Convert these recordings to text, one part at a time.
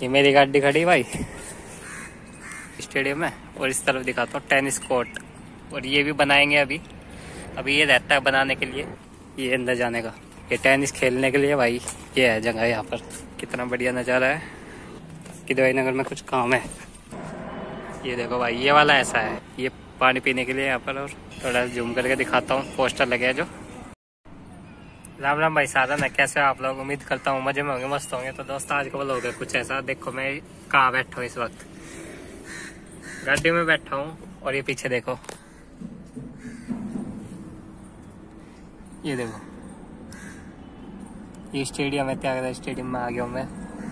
ये मेरी गाड़ी खड़ी भाई स्टेडियम में, और इस तरफ दिखाता हूँ टेनिस कोर्ट, और ये भी बनाएंगे अभी ये रहता है बनाने के लिए, ये अंदर जाने का, ये टेनिस खेलने के लिए भाई। ये है जगह, यहाँ पर कितना बढ़िया नज़ारा है कि दवाई नगर में कुछ काम है। ये देखो भाई, ये वाला ऐसा है, ये पानी पीने के लिए यहाँ पर। और थोड़ा जूम करके दिखाता हूँ, पोस्टर लगे हैं जो। राम राम भाई साधन है, कैसे आप लोग? उम्मीद करता हूँ मजे में होंगे, मस्त होंगे। तो दोस्तों आज का बोल हो गया कुछ ऐसा। देखो मैं कहाँ बैठा हूँ इस वक्त, गाड़ी में बैठा हूँ, और ये पीछे देखो, ये देखो ये स्टेडियम है, त्यागराज स्टेडियम में आ गया हूँ मैं।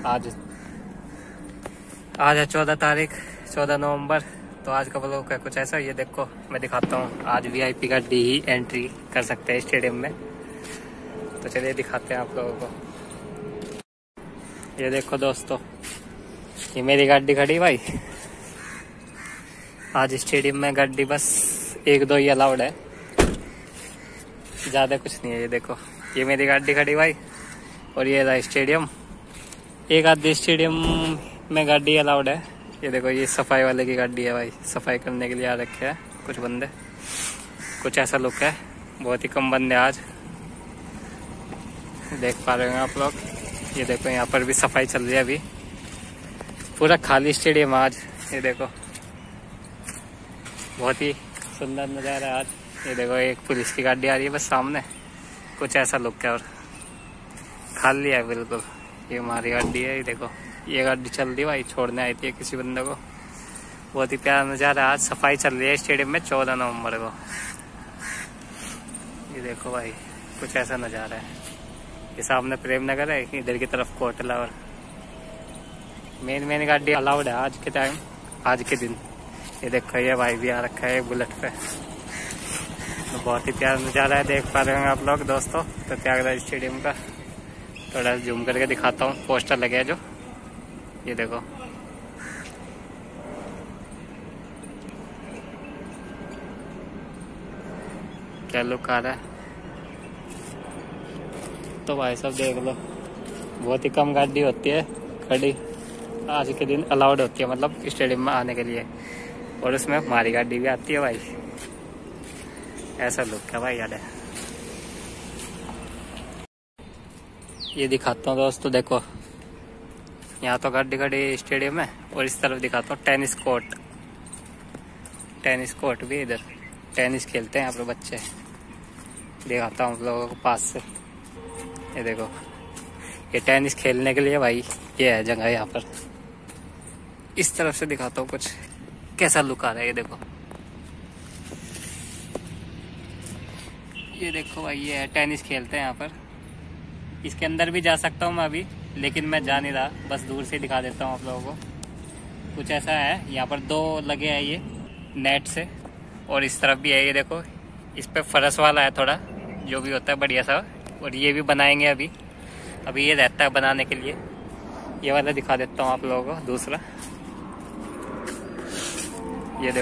आज है 14 तारीख, 14 नवंबर। तो आज का ब्लॉग है कुछ ऐसा। ये देखो मैं दिखाता हूँ, आज वीआईपी का डी ही एंट्री कर सकते हैं स्टेडियम में। तो चलिए दिखाते हैं आप लोगों को। ये देखो दोस्तों, ये मेरी गाड़ी खड़ी भाई। आज स्टेडियम में गाड़ी बस 1-2 ही अलाउड है, ज़्यादा कुछ नहीं है। ये देखो ये मेरी गाड़ी खड़ी भाई, और ये रहा स्टेडियम। एक आधे स्टेडियम में गाड़ी अलाउड है। ये देखो ये सफाई वाले की गाड़ी है भाई, सफाई करने के लिए आ रखे हैं कुछ बंदे। कुछ ऐसा लुक है, बहुत ही कम बंदे आज, देख पा रहे होंगे आप लोग। ये देखो यहाँ पर भी सफाई चल रही है अभी, पूरा खाली स्टेडियम आज। ये देखो बहुत ही सुंदर नज़ारा है आज। ये देखो एक पुलिस की गाड़ी आ रही है बस सामने, कुछ ऐसा लुक है, और खाली है बिल्कुल। ये हमारी गाड़ी है, ये देखो ये गाड़ी चल रही भाई, छोड़ने आई थी किसी बंदे को। बहुत ही प्यारा नज़ारा आज, सफाई चल रही है स्टेडियम में 14 नवंबर को। ये देखो भाई कुछ ऐसा नज़ारा है। ये सामने प्रेम नगर है, इधर की तरफ कोटला, और मेन गाड़ी अलाउड है आज के टाइम, आज के दिन। ये देखो ये भाई भी आ रखा है बुलेट पे। तो बहुत ही प्यारा नज़ारा है, देख पा रहे होंगे आप लोग दोस्तों। तो त्यागराज स्टेडियम का थोड़ा जूम करके दिखाता हूँ, पोस्टर लगे हैं जो। ये देखो क्या लुक आ रहा है। तो भाई सब देख लो, बहुत ही कम गाड़ी होती है खड़ी आज के दिन, अलाउड होती है मतलब स्टेडियम में आने के लिए, और उसमें हमारी गाड़ी भी आती है भाई। ऐसा लुक है भाई यार। ये दिखाता हूँ दोस्तों, देखो यहाँ तो गाड़ी खड़ी स्टेडियम में, और इस तरफ दिखाता हूँ टेनिस कोर्ट। टेनिस कोर्ट भी इधर, टेनिस खेलते हैं यहाँ पर बच्चे। दिखाता हूँ आप लोगों को पास से। ये देखो ये टेनिस खेलने के लिए भाई, ये है जगह यहाँ पर। इस तरफ से दिखाता हूँ कुछ कैसा लुक आ रहा है। ये देखो भाई, ये है टेनिस खेलते हैं यहाँ पर। इसके अंदर भी जा सकता हूँ मैं अभी, लेकिन मैं जा नहीं रहा, बस दूर से दिखा देता हूँ आप लोगों को। कुछ ऐसा है, यहाँ पर 2 लगे हैं ये नेट से, और इस तरफ भी है। ये देखो इस पे फरस वाला है थोड़ा, जो भी होता है बढ़िया सा, और ये भी बनाएंगे अभी ये रहता है बनाने के लिए। ये वाला दिखा देता हूँ आप लोगों को दूसरा। ये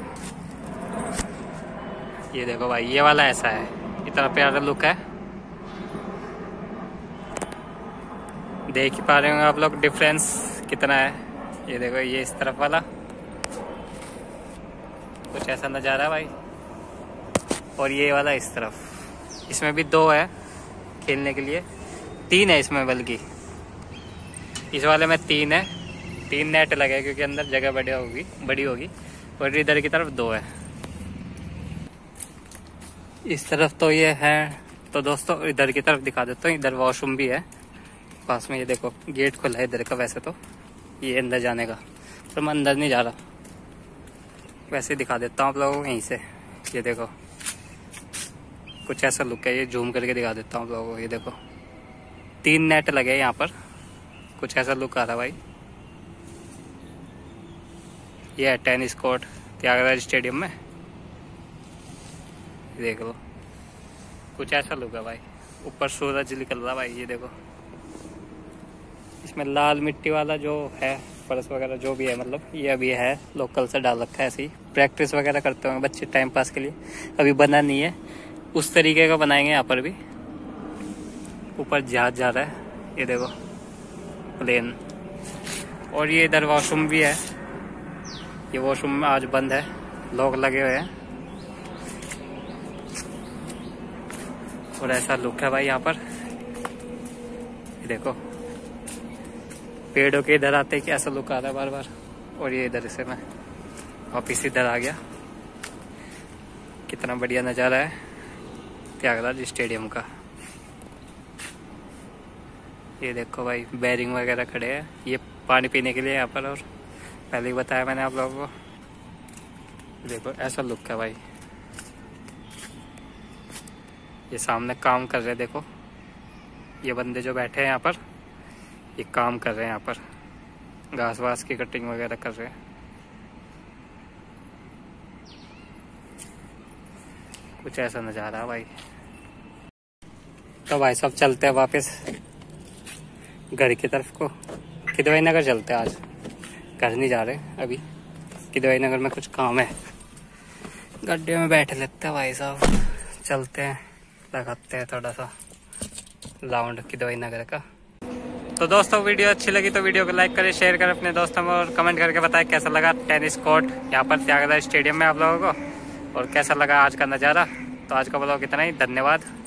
देखो भाई, ये वाला ऐसा है, इतना प्यारा लुक है, देख ही पा रहे होंगे आप लोग डिफरेंस कितना है। ये देखो ये इस तरफ वाला, कुछ ऐसा नज़ारा है भाई, और ये वाला इस तरफ। इसमें भी 2 है खेलने के लिए, 3 है इसमें, बल्कि इस वाले में 3 है। 3 नेट लगे क्योंकि अंदर जगह बड़ी होगी, और इधर की तरफ 2 है। इस तरफ तो ये है। तो दोस्तों इधर की तरफ दिखा देता हूँ, इधर वॉशरूम भी है पास में। ये देखो गेट खुला है इधर का, वैसे तो ये अंदर जाने का, पर मैं अंदर नहीं जा रहा, वैसे दिखा देता हूँ आप लोगों को यहीं से। ये देखो कुछ ऐसा लुक है, ये जूम करके दिखा देता हूँ आप लोगों को। ये देखो 3 नेट लगे यहाँ पर, कुछ ऐसा लुक आ रहा भाई। ये है टेनिस कोर्ट त्यागराज स्टेडियम में, देख लो कुछ ऐसा लुक है भाई। ऊपर सूरज निकल रहा भाई, ये देखो। इसमें लाल मिट्टी वाला जो है फर्श वगैरह जो भी है, मतलब ये अभी है लोकल से डाल रखा है, ऐसे ही प्रैक्टिस वगैरह करते होंगे बच्चे टाइम पास के लिए। अभी बना नहीं है, उस तरीके का बनाएंगे यहाँ पर भी। ऊपर जहाज जा रहा है, ये देखो प्लेन, और ये इधर वॉशरूम भी है। ये वॉशरूम आज बंद है, लोग लगे हुए हैं। और ऐसा लुक है भाई यहाँ पर। ये देखो पेड़ों के इधर आते कि ऐसा लुक आ रहा है बार बार। और ये इधर से मैं वापिस इधर आ गया। कितना बढ़िया नज़ारा है त्यागराज स्टेडियम का। ये देखो भाई बैरिंग वगैरह खड़े हैं, ये पानी पीने के लिए यहाँ पर। और पहले ही बताया मैंने आप लोगों को। देखो ऐसा लुक है भाई। ये सामने काम कर रहे हैं, देखो ये बंदे जो बैठे हैं यहाँ पर, ये काम कर रहे हैं यहाँ पर, घास वास की कटिंग वगैरह कर रहे हैं। कुछ ऐसा नज़ारा है भाई। तो भाई सब चलते हैं वापस घर की तरफ को। किदवई नगर चलते हैं आज, घर नहीं जा रहे अभी। किदवई नगर में कुछ काम है, गड्ढे में बैठ लेते हैं भाई साहब। चलते हैं, लगाते हैं थोड़ा सा राउंड किदवई नगर का। तो दोस्तों वीडियो अच्छी लगी तो वीडियो को लाइक करें, शेयर करें अपने दोस्तों में, और कमेंट करके बताएं कैसा लगा टेनिस कोर्ट यहाँ पर त्यागराज स्टेडियम में आप लोगों को, और कैसा लगा आज का नज़ारा। तो आज का ब्लॉग इतना ही, धन्यवाद।